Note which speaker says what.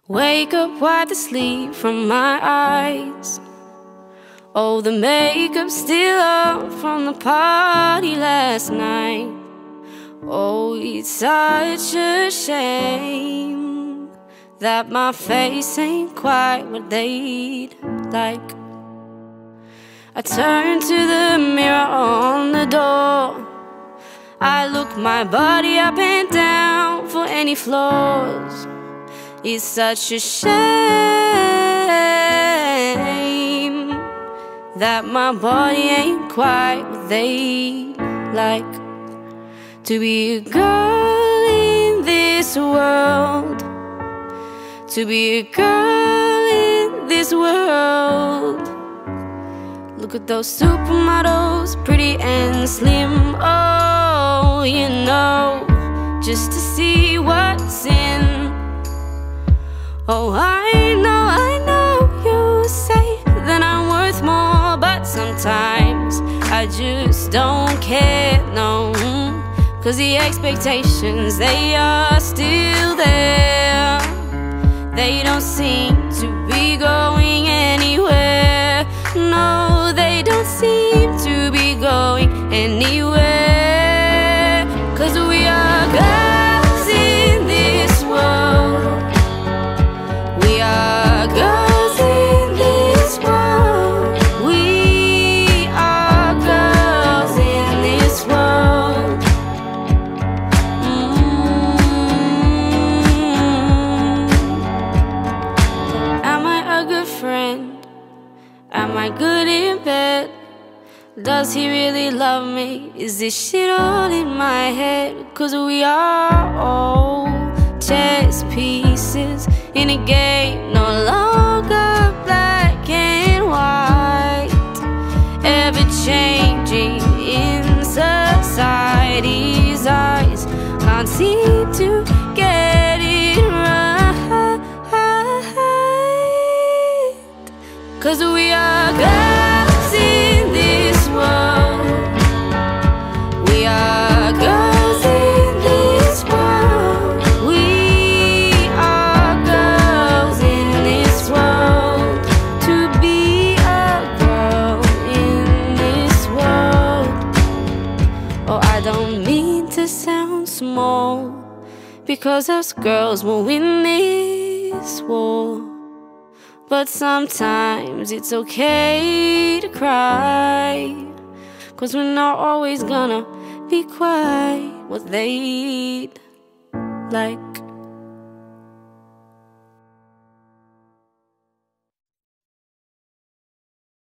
Speaker 1: Wake up, wipe the sleep from my eyes. Oh, the makeup's still up from the party last night. Oh, it's such a shame that my face ain't quite what they'd like. I turn to the mirror on the door. I look my body up and down for any flaws. It's such a shame that my body ain't quite what they like. To be a girl in this world, to be a girl in this world. Look at those supermodels, pretty and slim. Oh, you know, just to see what's in. Oh, I know you say that I'm worth more, but sometimes I just don't care, no. 'Cause the expectations, they are still there. They don't seem to be going anywhere. No, they don't seem to be going anywhere. 'Cause we are girls in this world. We are girls in this world. We are girls in this world. Am I a good friend? Am I good in bed? Does he really love me? Is this shit all in my head? 'Cause we are all chess pieces in a game no longer black and white, ever changing in society's eyes. Can't seem to get it right. 'Cause we are girls in this world. We are girls in this world. We are girls in this world. To be a girl in this world. Oh, I don't mean to sound small, because us girls will win this war. But sometimes it's okay to cry, 'cause we're not always gonna be quite what they'd like.